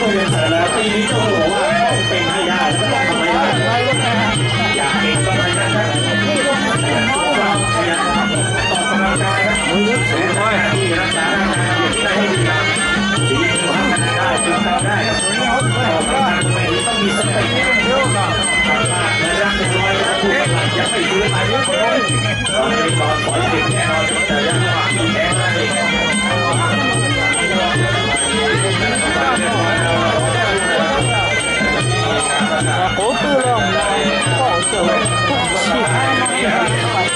ปีนี้ต้องบอกว่าต้องเป็นให้ได้แล้วก็ต้องทำให้ได้อยากเก่งก็ไม่ได้ครับเราพยายามออกกำลังกายครับมือแสนน้อยที่รักษาอย่างที่ได้ให้ดีนะดีมือทำได้จึงทำได้ออกกำลังไม่ดีต้องมีสติทำมากและรักเป็นร้อยแล้วผู้กำลังยังไม่ฟื้นมาเยอะเลยตอนนี้ก่อนปล่อยเด็กแน่นอนแต่ยังว่าที่แพ้ได้ cố tư lòng bỏ trở về chỉ hai năm ยก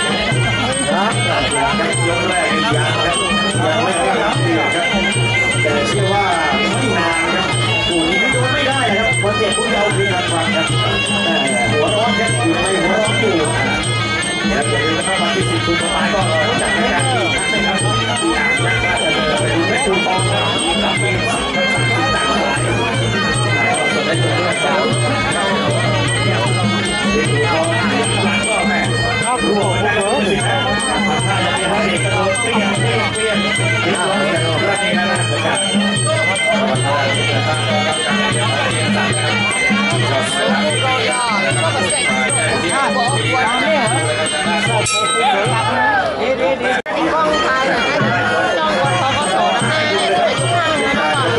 แรกยังไม่ได้รับเดียวครับแต่เชื่อว่าไม่นานครับผู้นี้โดนไม่ได้ครับคนเจ็บผู้เยาว์คือการฟังครับแต่หัวร้อนครับอยู่ในหัวร้อนอยู่อย่าลืมนะครับวันที่10 กุมภาพันธ์ก็รู้จักกันที่นะครับที่อ่างนะครับไปดูแม่ตูปองครับกับเกมต่างๆส่วนในตัวเรื่องการเด็กดูเขาหลังก็แม่ครับรู้ว่าได้รู้สิครับถ้าจะมีให้เด็กกระโดดเปรี้ยงเปรี้ยงที่ร้องจากเรื่องนี้นะครับ con thay là trong con có số là hai này nó phải thứ hai này nó còn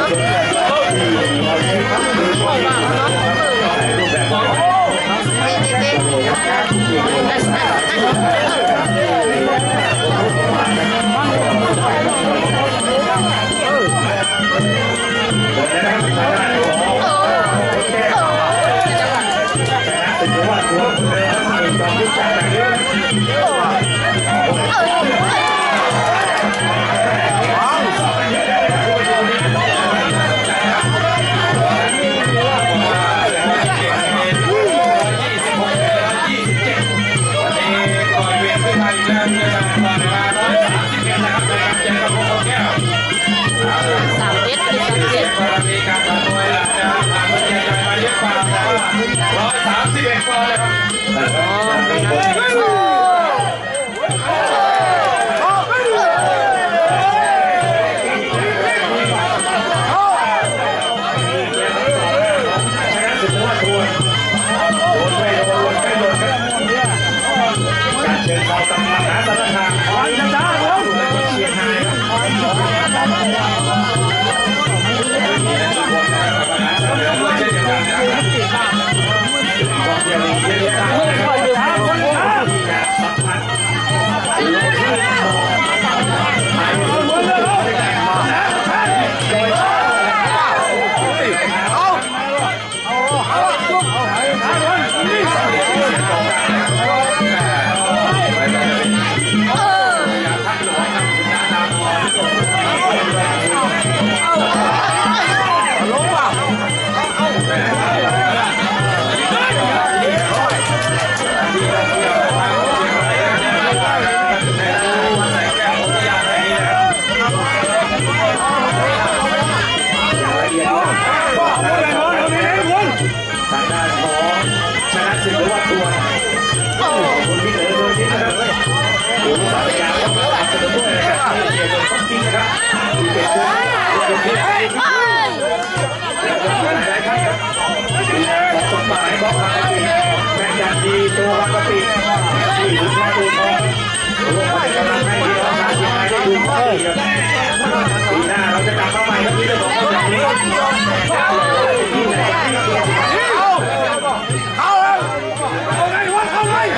ปีหน้าเราจะกลับมาใหม่แล้วพี่จะบอกว่าอย่างนี้เข้าเลยเข้าเลย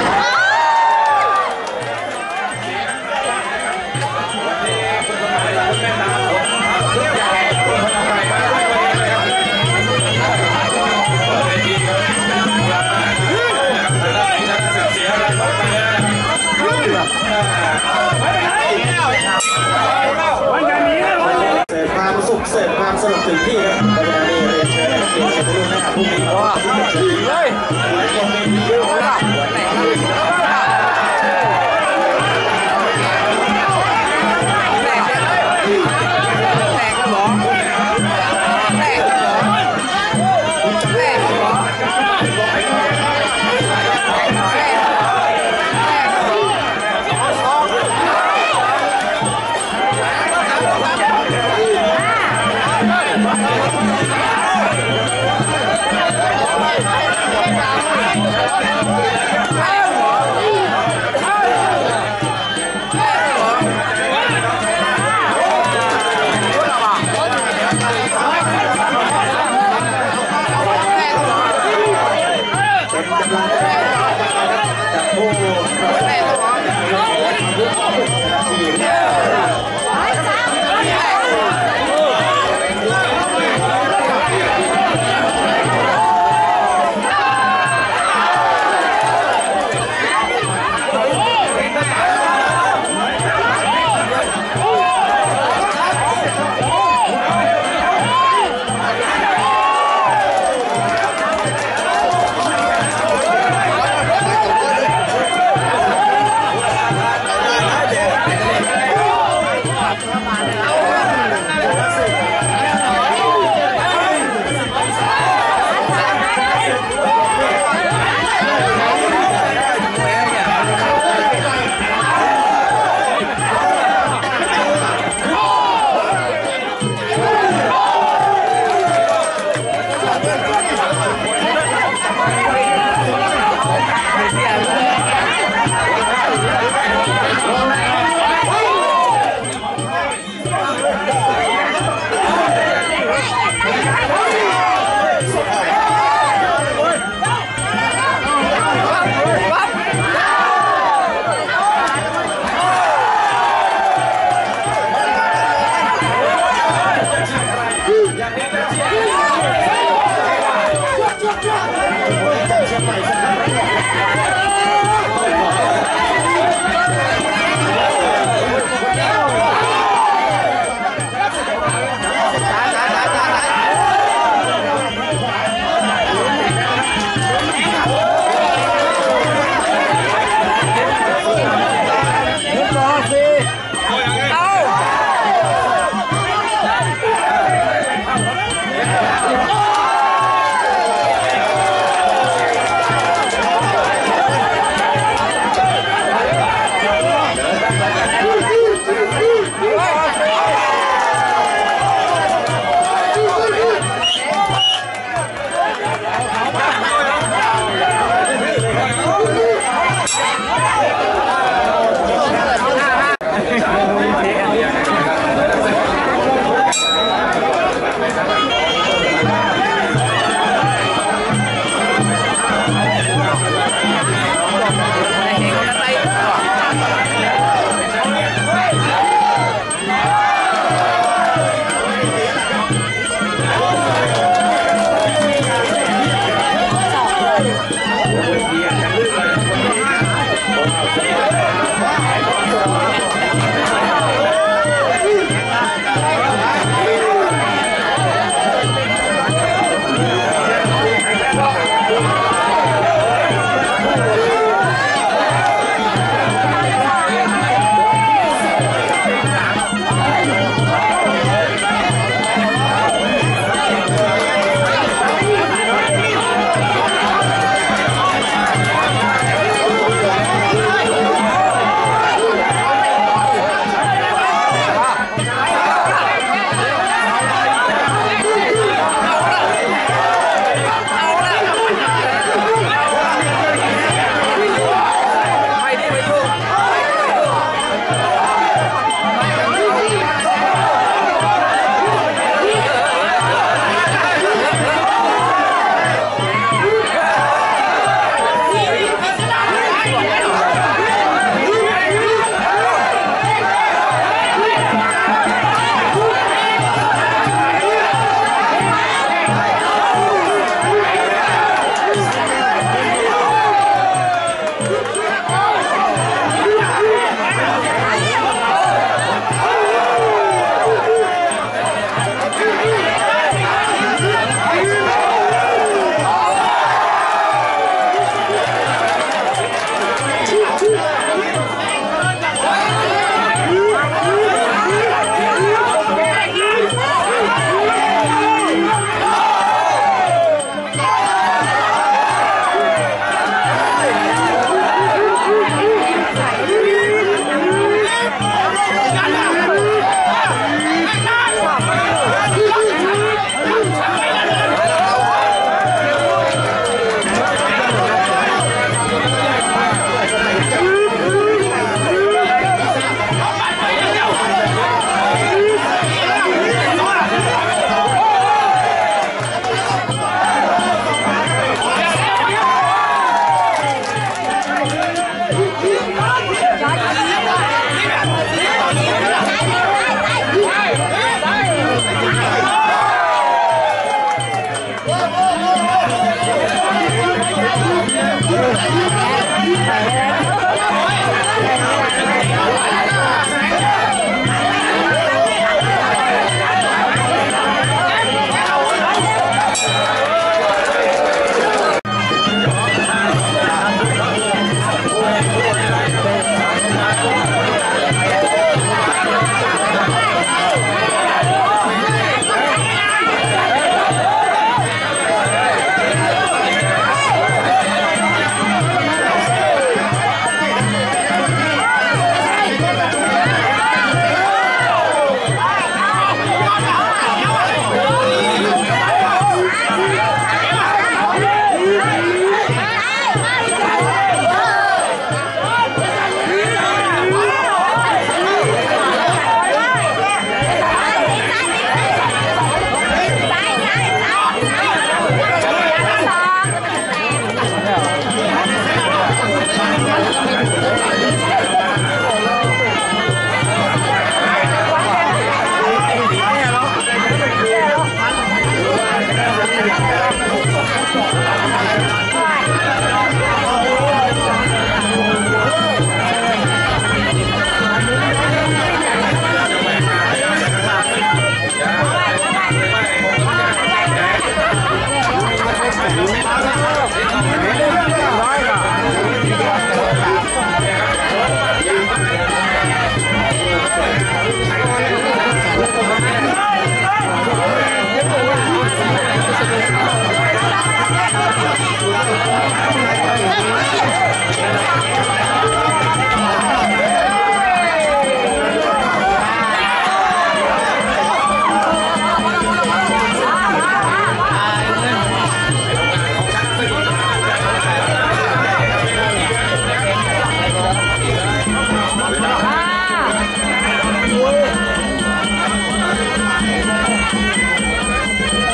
ความสุขเสริมความสนุกถึงที่ครับเวลานี้เรียนเชิญนักเรียนจะไปรุ่นนะครับพรุ่งนี้เลย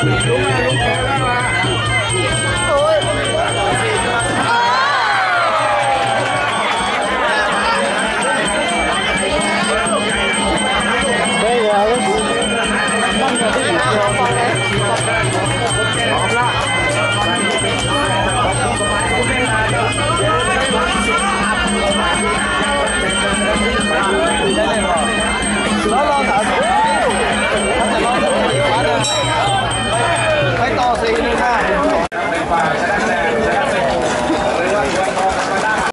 ลุง